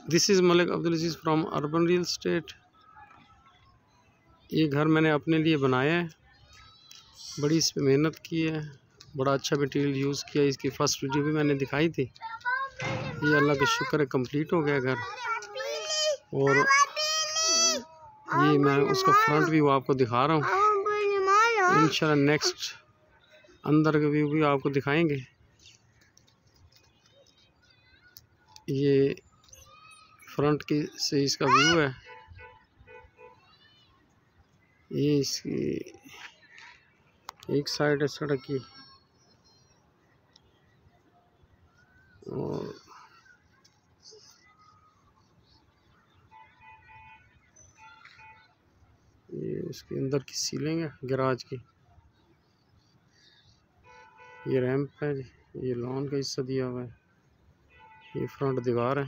This is Malik Abdul Aziz from urban real estate. ये घर मैंने अपने लिए बनाया है, बड़ी इस पर मेहनत की है, बड़ा अच्छा मटेरियल यूज़ किया। इसकी फ़र्स्ट वीडियो भी मैंने दिखाई थी। ये अल्लाह का शुक्र है कंप्लीट हो गया घर। और ये मैं उसका फ्रंट व्यू आपको दिखा रहा हूँ। इंशाल्लाह नेक्स्ट अंदर का व्यू भी आपको दिखाएंगे। ये फ्रंट की से इसका व्यू है। ये इसकी एक साइड है सड़क की और ये उसके अंदर की सीलिंग है गैराज की। ये रैंप है, ये लॉन का हिस्सा दिया हुआ है। ये फ्रंट दीवार है,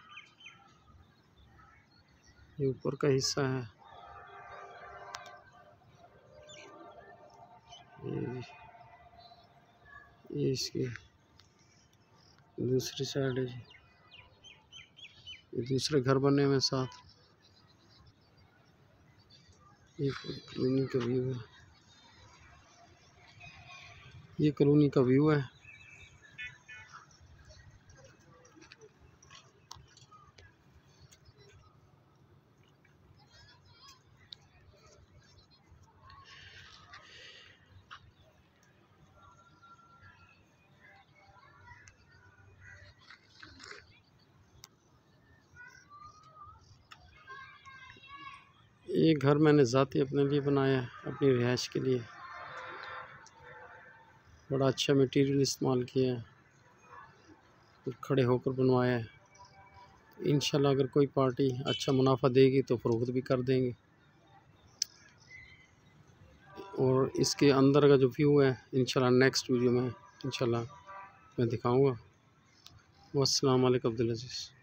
ये ऊपर का हिस्सा है। ये इसकी दूसरी साइड है जी। ये दूसरे घर बने हुए साथ। ये कॉलोनी का व्यू है। ये कॉलोनी का व्यू है। ये घर मैंने ज़ाती अपने लिए बनाया है, अपनी रिहाइश के लिए। बड़ा अच्छा मटेरियल इस्तेमाल किया है, खड़े होकर बनवाया है। इंशाल्लाह अगर कोई पार्टी अच्छा मुनाफा देगी तो फ़रोख्त भी कर देंगे। और इसके अंदर का जो व्यू है इंशाल्लाह नेक्स्ट वीडियो में इंशाल्लाह मैं दिखाऊंगा। वस्सलाम वालेकुम अब्दुल अजीज़।